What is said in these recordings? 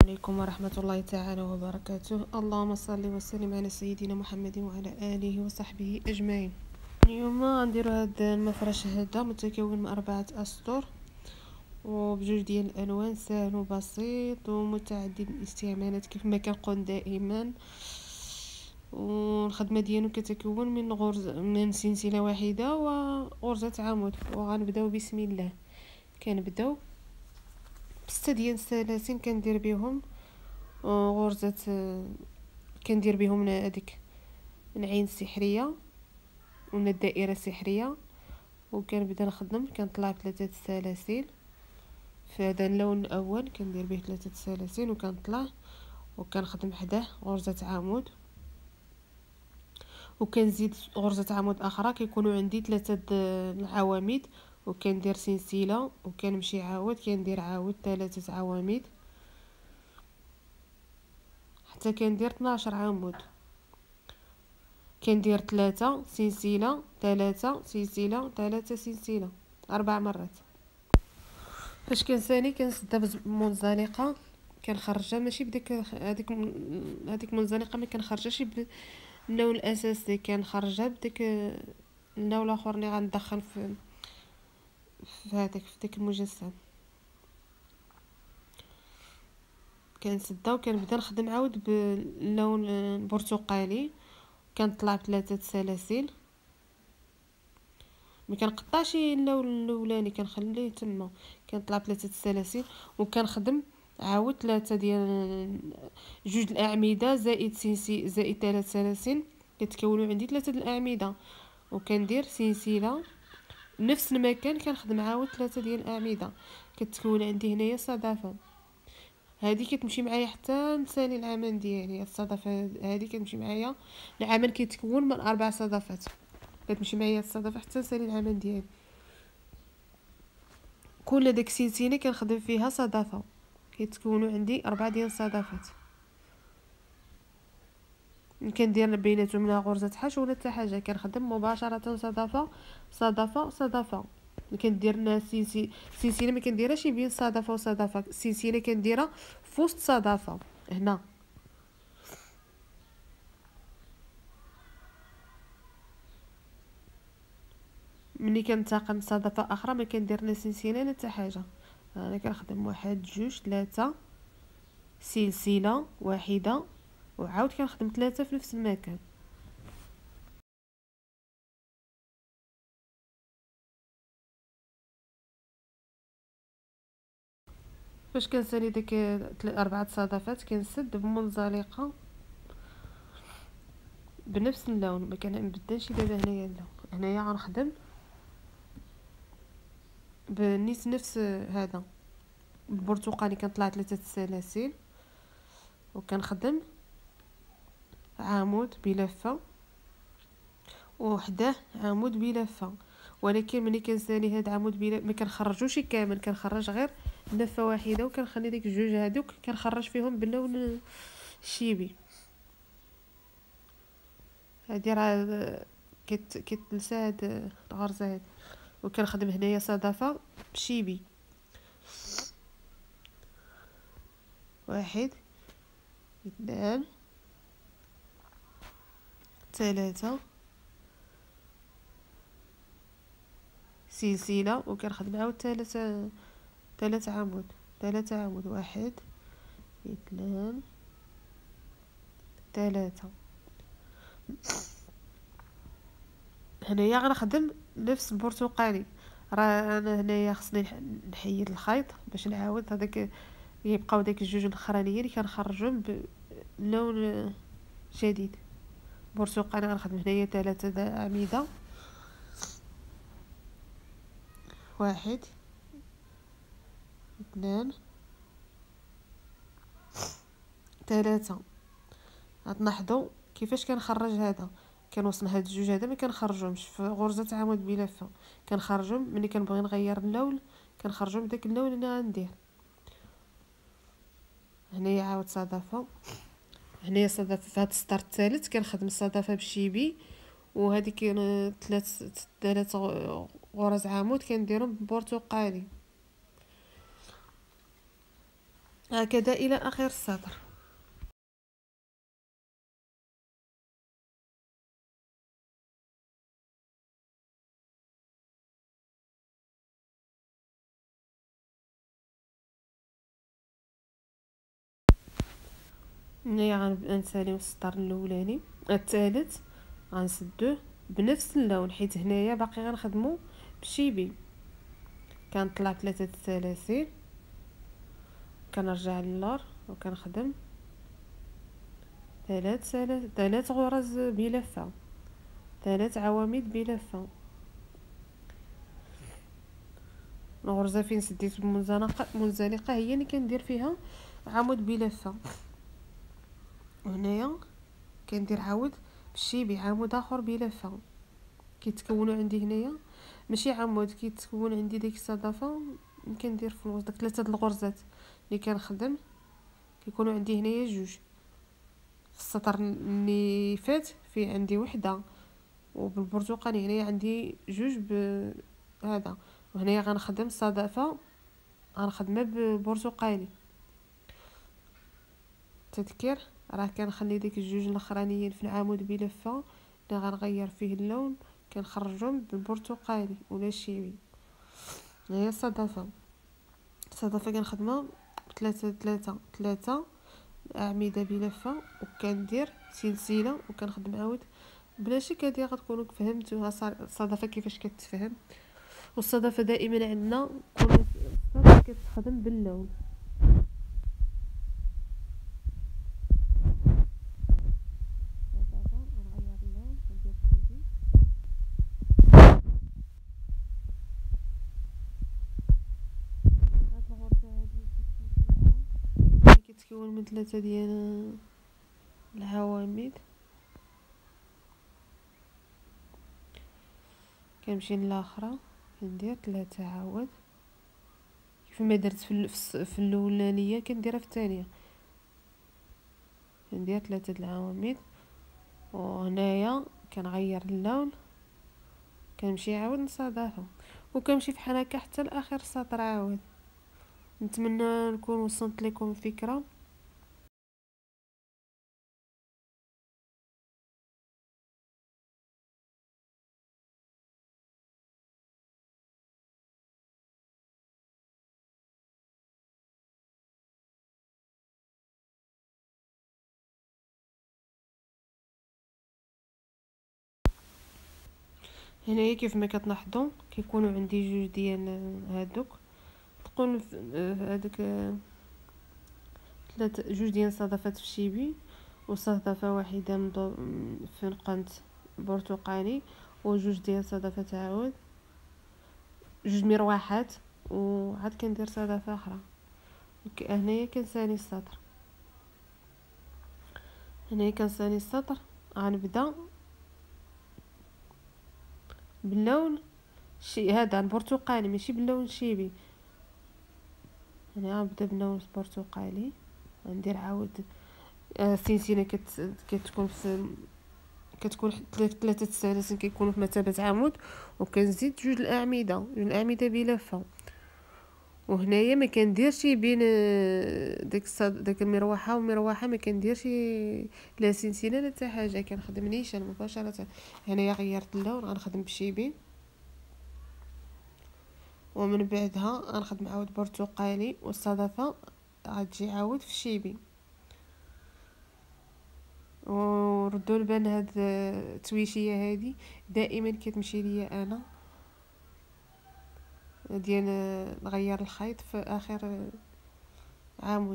عليكم ورحمة الله تعالى وبركاته. اللهم صل وسلم على سيدنا محمد وعلى آله وصحبه أجمعين. اليوم غنديرو هاد المفرش هذا متكون من 4 أسطر وبجوج ديال الألوان، سهل وبسيط ومتعدد الاستعمالات كيف ما كنقول دائما. والخدمة ديالو كتكون من سلسلة واحدة وغرزة عمود. وغنبداو بسم الله. كنبداو ب6 ديال السلاسل كندير بهم غرزة، كندير بهم هذيك العين السحرية ولا الدائرة السحرية، وكنبدا نخدم. كنطلع ب3 السلاسل في هذا اللون الاول، كندير به 3 السلاسل وكنطلع وكنخدم حداه غرزة عمود، وكنزيد غرزة عمود اخرى كيكونوا عندي 3 العواميد، وكندير سلسلة وكنمشي عاود كندير عاود 3 عواميد حتى كندير 12 عمود. كندير 3 سلسلة 3 سلسلة 3 سلسلة 4 مرات. فاش كنسالي كنسدها بمنزلقة، كنخرجها ماشي بديك هذيك منزلقة، ما كنخرجهاش باللون الاساسي، كنخرجها بديك اللون الاخر اللي غندخل في ديك المجسم. كنسدها وكنبدا نخدم عاود باللون البرتقالي. كنطلع ب3 سلاسل، ما كنقطعش اللون الاولاني كنخليه تما. كنطلع ب3 السلاسل وكنخدم عاود 3 ديال جوج الاعمده زائد سلسله زائد 3 سلاسل، كتكونوا عندي 3 الاعمده. وكندير سلسله نفس المكان، كنخدم عاود 3 ديال الاعمده، كتكون عندي هنايا صدفه. هذه كتمشي معايا حتى نسالي العمل ديالي. الصدفه هذه كتمشي معايا، العمل كيتكون من 4 صدفات، كتمشي معايا الصدفه حتى نسالي العمل ديالي. كل داك سلسله كنخدم فيها صدفه، كيتكونوا عندي 4 ديال الصدفات. كندير بيناتهم لا غرزه حشو ولا حتى حاجه، كنخدم مباشره صدفه صدفه صدفه. كندير لنا سلسله ما كنديرهاش بين صدفه وصدفه، سلسله كنديرها في وسط صدفه هنا. ملي كنتقن صدفه اخرى ما كندير لا سلسله لا حتى حاجه. انا كنخدم 1 2 3 سلسله واحده وعاود كنخدم 3 في نفس المكان. فاش كنسالي ديك 4 صدفات كنسد بمنزلقه بنفس اللون، ما كنبدلش دابا. هنايا اللون هنايا غنخدم نفس هذا البرتقالي. كنطلع 3 السلاسل وكنخدم عمود بلفه وحده عمود بلفه. ولكن ملي كنسالي هاد عمود ما كنخرجوش كامل، كنخرج غير لفه واحده وكنخلي ديك الجوج هادوك كنخرج فيهم باللون الشيبي. هادي راه كتلسى هاد الغرزه هادي. وكنخدم هنايا صدفه بشيبي 1 2 3 سلسله وكنخدم عاود 3 عمود 3 عمود 1 2 3. هنايا غنخدم نفس البرتقالي. راه انا هنايا خصني نحيد الخيط باش نعاود هذاك يبقاو داك الجوج الاخرانيين اللي كنخرجهم بلون جديد برتقالي. غنخدم هنايا 3 اعمده 1 2 3. غتلاحظوا كيفاش كنخرج هذا. كنوصل هاد الجوج هذا ما كنخرجهمش في غرزه عمود بلفه، كنخرجهم ملي كنبغي نغير اللون كنخرجهم بداك اللون اللي غندير. هنايا عاود صدفه، هنايا صدفه في هاد السطر الثالث كنخدم الصدفه بالشيبي، وهذيك 3 غرز عمود كنديرهم برتقالي. هكذا الى اخر السطر. هنايا غنبدا نساليو السطر الاولاني الثالث، غنسدوه بنفس اللون حيت هنايا باقي غنخدمو بشيبي. كنطلع 3 كنرجع للور وكنخدم 3 غرز بلفه، 3 عواميد بلفه. الغرزه فين سديت منزلقه هي اللي كندير فيها عمود بلفه. وهنايا كندير عاود بالشيبي عمود اخر بلفه. كيتكونوا عندي هنايا ماشي عمود، كيتكون عندي ديك الصدفه. كندير في الوسط داك 3 الغرزات اللي كنخدم كيكونوا عندي هنايا جوج. في السطر اللي فات في عندي وحده، وبالبرتقالي هنايا عندي جوج بهذا. وهنايا غنخدم صدفه، غنخدمها ببرتقالي. تذكير راه كنخلي ديك الجوج الاخرانيين في العمود بلفه اللي غنغير فيه اللون كنخرجهم بالبرتقالي ولا الشيبي. هي الصدفه كنخدمها 3 اعمده بلفه، وكندير سلسله وكنخدم عاود بلا شك. هذه غتكونوا فهمتوها الصدفه كيفاش كتفهم. والصدفه دائما عندنا كون الصدفه كتخدم باللون. غنغير اللون ندير سيدي هاد الغرزه هادي كتكون من 3 ديال العواميد. كنمشي للاخرى كندير 3 عاود كيف ما درت في الاولانيه كنديرها في الثانيه. كندير 3 العواميد، وهنايا كنغير اللون كنمشي عاود نصادفها وكنمشي بحال هكا حتى لاخر السطر عاود. نتمنى نكون وصلت لكم الفكره. هنايا كيف ما كتلاحظوا كيكونوا عندي جوج ديال هادوك تكون هذوك 3 ديال الصدفات في الشيبي، وصدفه واحده في القنت برتقالي، وجوج ديال صدفات عاود جوج مروحات، وعاد كندير صدفه اخرى. هنايا كنسالي السطر. غنبدا باللون هذا البرتقالي ماشي باللون الشيبي. انا غنبدا باللون البرتقالي، غندير عاود سلسله كتكون 3 السلاسل كيكونوا في مثابه عمود، وكنزيد جوج الاعمده بلفه. وهنايا ما كنديرش بين داك المروحه والمروحه ما كنديرش لا سلسله لا حتى حاجه، كنخدم نيشان مباشره. هنايا غيرت اللون غنخدم بشيبي، ومن بعدها غنخدم عاود برتقالي، والصدفه غتجي عاود في الشيبي. وردوا البال هاد التويشيه هادي دائما كتمشي ليا انا ديال نغير الخيط في اخر عمود.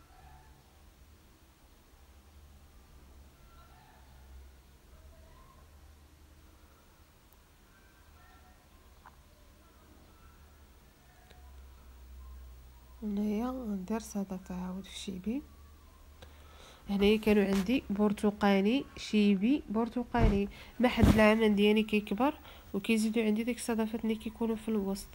هنايا غندير صدفه عاود في الشيبي. هنايا كانوا عندي برتقالي شيبي برتقالي، مع حد العمل ديالي كيكبر وكيزيدوا عندي ديك الصدفات اللي كيكونوا في الوسط.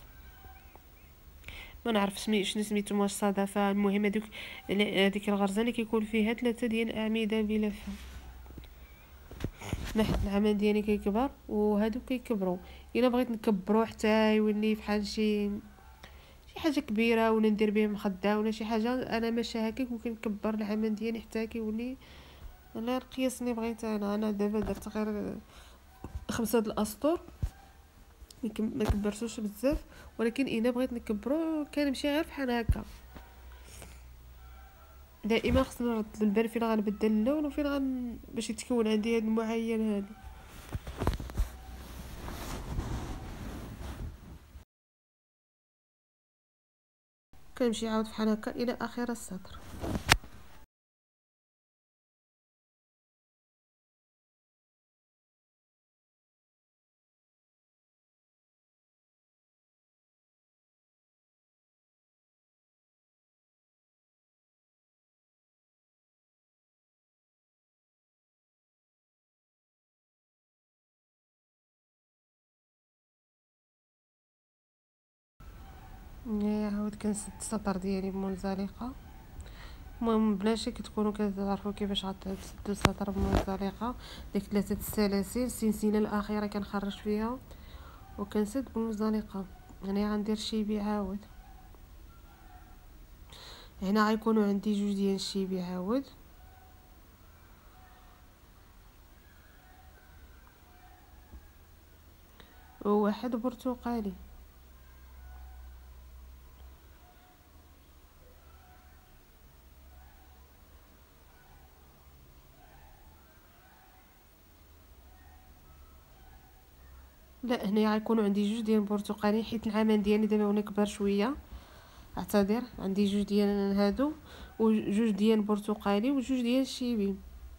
ما نعرف شنو سميتو واش صدفه. المهم هذيك الغرزه اللي كيكون فيها 3 ديال الاعمده بلفه. مع حد العمل ديالي كيكبر وهادو كيكبروا. الا بغيت نكبرو حتى يولي بحال شي حاجه كبيره ولا ندير به مخده ولا شي حاجه انا ماشي هكاك، وكنكبر العمل ديالي حتى كيولي على القياس اللي بغيت انا دابا درت غير 5 د الاسطور، ما كبرتوش بزاف، ولكن الا بغيت نكبرو كنمشي غير بحال هكا. دائما خصني نرد البال فين غنبدل اللون وفين باش يتكون عندي هاد المعين هذا. كنمشي عاود بحال هكا الى اخر السطر. عاود كنسد السطر ديالي بمنزلقه. المهم بلاشي كتكونوا كتعرفوا كيفاش غتسدوا السطر بمنزلقه. ديك 3 السلاسل السلسله الاخيره كنخرج فيها وكنسد بمنزلقه. هنا غندير شيبي عاود، هنا غيكونوا عندي 2 ديال الشيبي عاود، وواحد برتقالي. لا هنا غيكونوا عندي 2 ديال البرتقالي حيت العمل ديالي دابا ولا كبر شويه، اعتذر، عندي 2 ديال هادو و2 ديال البرتقالي و2 ديال الشيبي.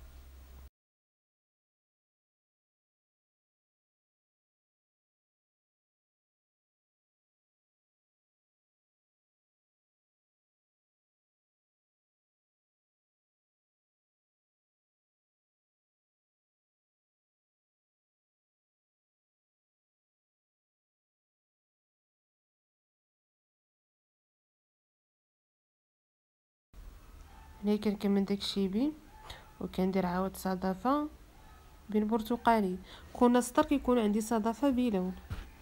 هنا كنكمل داك الشيبي وكندير عاود صدفه بين برتقالي. كل سطر كيكون عندي صدفه بلون.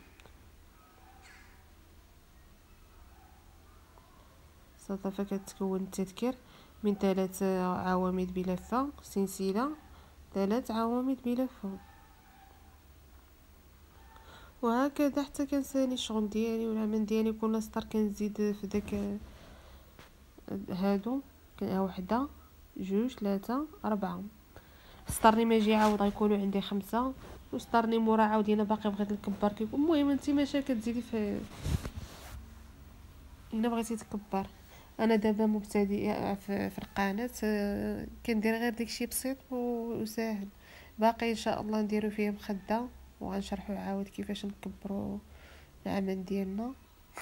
صدفه كتكون التذكير من 3 عواميد بلفه، سلسله 3 عواميد بلفه، وهكذا حتى كنسالي الشغل ديالي والعمل ديالي. كل سطر كنزيد في داك هادو وحده 2 3 4. السطر اللي ما يجي عاود غيكونوا عندي 5، والسطر اللي مورا عاود الا باقي بغيت نكبر كيكون. المهم انت ماشي كتزيدي في الا بغيتي تكبر. انا دابا مبتدئه في القناه، كندير غير داكشي بسيط وساهل. باقي ان شاء الله نديرو فيه مخده وغنشرحوا عاود كيفاش نكبروا العمل ديالنا.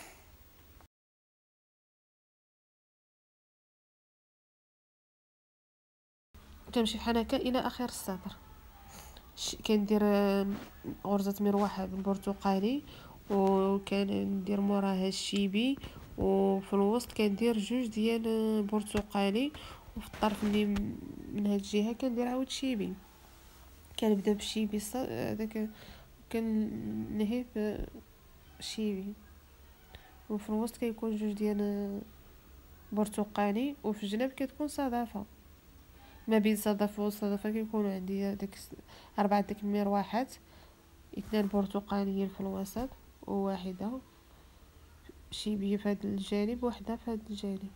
كنمشي بحال هكا الى اخر السطر. كندير غرزه مروحه بالبرتقالي، وكندير موراها الشيبي، وفي الوسط كندير 2 ديال البرتقالي، وفي الطرف اللي من هاد الجهه كندير عاود شيبي. كنبدا بالشيبي هذاك، كنهي بشيبي، وفي الوسط كيكون 2 ديال برتقالي، وفي الجناب كتكون صدفه. ما بين صدفه وصدفه كيكون عندي داك 4 داك المروحات، 2 برتقاليه في الوسط وواحده شيبيه في هذا الجانب وواحده في هذا الجانب.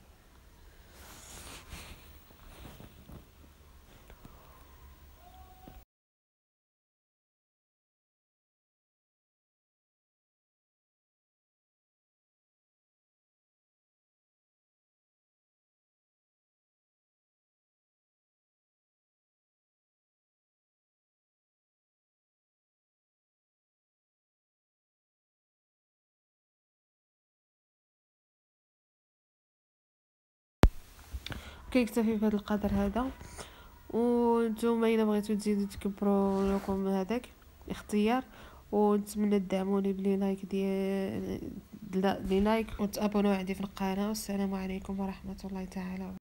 كيكتفي بهذا القدر هذا. وانتم الا بغيتو تزيدوا تكبروا لكم هذاك اختيار. ونتمنى تدعموني بلي لايك ديال لي لايك وتابونوا عندي في القناه. والسلام عليكم ورحمه الله تعالى.